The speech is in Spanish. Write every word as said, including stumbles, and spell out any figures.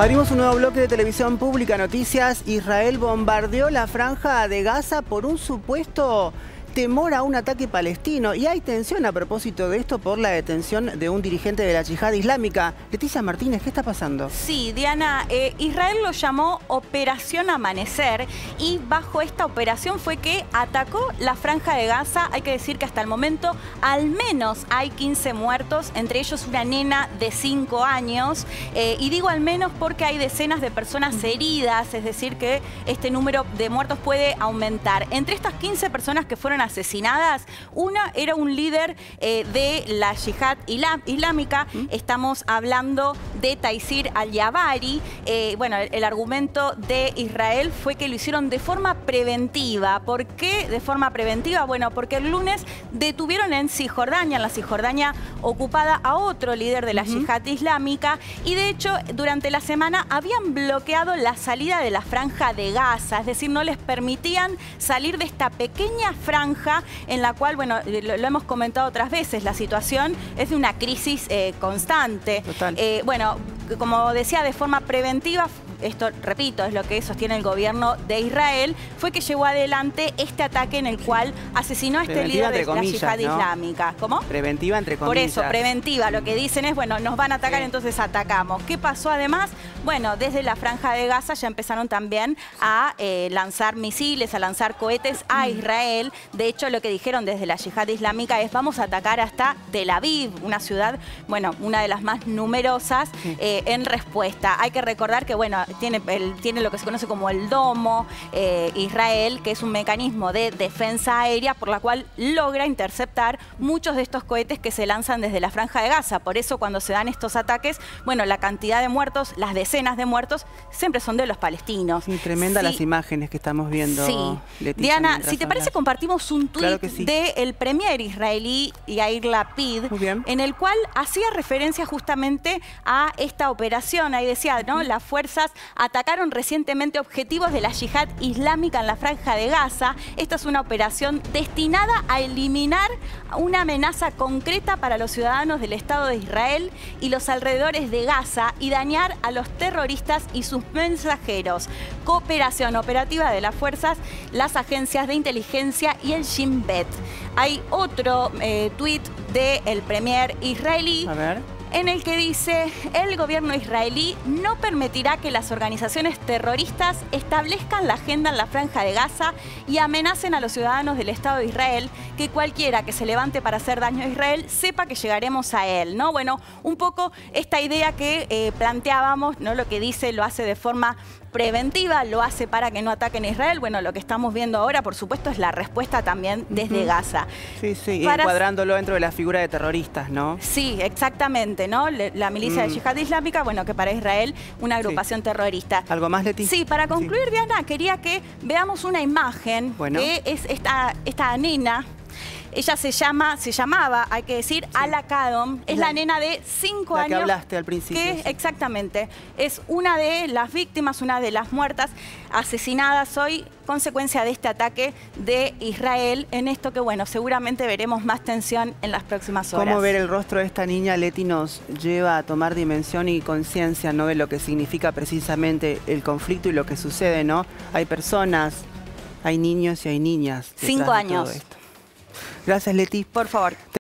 Abrimos un nuevo bloque de televisión pública, noticias. Israel bombardeó la franja de Gaza por un supuesto temor a un ataque palestino. Y hay tensión a propósito de esto por la detención de un dirigente de la Yihad Islámica. Leticia Martínez, ¿qué está pasando? Sí, Diana, eh, Israel lo llamó Operación Amanecer y bajo esta operación fue que atacó la franja de Gaza. Hay que decir que hasta el momento al menos hay quince muertos, entre ellos una nena de cinco años. Eh, y digo al menos porque hay decenas de personas heridas, es decir que este número de muertos puede aumentar. Entre estas quince personas que fueron asesinadas, una era un líder eh, de la Yihad Islámica. ¿Mm? Estamos hablando de Taysir al-Yabari. Eh, bueno, el, el argumento de Israel fue que lo hicieron de forma preventiva. ¿Por qué de forma preventiva? Bueno, porque el lunes detuvieron en Cisjordania, en la Cisjordania ocupada, a otro líder de la uh-huh. Yihad Islámica, y de hecho durante la semana habían bloqueado la salida de la franja de Gaza, es decir, no les permitían salir de esta pequeña franja en la cual, bueno, lo, lo hemos comentado otras veces, la situación es de una crisis eh, constante. Total. Eh, bueno, como decía, de forma preventiva, esto, repito, es lo que sostiene el gobierno de Israel, fue que llevó adelante este ataque en el cual asesinó a este preventiva líder de comillas, la Yihad ¿no? Islámica. ¿Cómo? Preventiva entre comillas. Por eso, preventiva. Lo que dicen es, bueno, nos van a atacar, sí. Entonces atacamos. ¿Qué pasó además? Bueno, desde la franja de Gaza ya empezaron también a eh, lanzar misiles, a lanzar cohetes a Israel. De hecho, lo que dijeron desde la Yihad Islámica es vamos a atacar hasta Tel Aviv, una ciudad, bueno, una de las más numerosas, sí. eh, en respuesta. Hay que recordar que, bueno, tiene, el, tiene lo que se conoce como el domo eh, Israel, que es un mecanismo de defensa aérea por la cual logra interceptar muchos de estos cohetes que se lanzan desde la franja de Gaza. Por eso cuando se dan estos ataques, bueno, la cantidad de muertos, las decenas de muertos, siempre son de los palestinos. Sí, tremenda sí. las imágenes que estamos viendo. Sí. Leticia, Diana, si te parece, hablas. compartimos un tuit claro sí. del premier israelí Yair Lapid, en el cual hacía referencia justamente a esta operación. Ahí decía, ¿no? Las fuerzas atacaron recientemente objetivos de la Yihad Islámica en la franja de Gaza. Esta es una operación destinada a eliminar una amenaza concreta para los ciudadanos del Estado de Israel y los alrededores de Gaza y dañar a los terroristas y sus mensajeros. Cooperación operativa de las fuerzas, las agencias de inteligencia y el Shin Bet. Hay otro eh, tuit del premier israelí. A ver. En el que dice, el gobierno israelí no permitirá que las organizaciones terroristas establezcan la agenda en la franja de Gaza y amenacen a los ciudadanos del Estado de Israel, que cualquiera que se levante para hacer daño a Israel sepa que llegaremos a él, ¿no? Bueno, un poco esta idea que eh, planteábamos, ¿no? Lo que dice lo hace de forma preventiva, lo hace para que no ataquen a Israel. Bueno, lo que estamos viendo ahora, por supuesto, es la respuesta también desde uh-huh. Gaza. Sí, sí, para... encuadrándolo dentro de la figura de terroristas, ¿no? Sí, exactamente, ¿no? La milicia mm. de Yihad Islámica, bueno, que para Israel una agrupación sí. terrorista. ¿Algo más, Leti? Sí, para concluir, sí. Diana, quería que veamos una imagen, bueno. que es esta, esta nena. Ella se llama, se llamaba, hay que decir, sí. Ala Kadom. Es la, la nena de cinco la años. Que hablaste al principio. Que, sí. Exactamente. Es una de las víctimas, una de las muertas asesinadas hoy, consecuencia de este ataque de Israel. En esto que, bueno, seguramente veremos más tensión en las próximas horas. Cómo ver el rostro de esta niña, Leti, nos lleva a tomar dimensión y conciencia, ¿no? De lo que significa precisamente el conflicto y lo que sucede, ¿no? Hay personas, hay niños y hay niñas. Cinco años. De todo esto. Gracias, Leti. Por favor.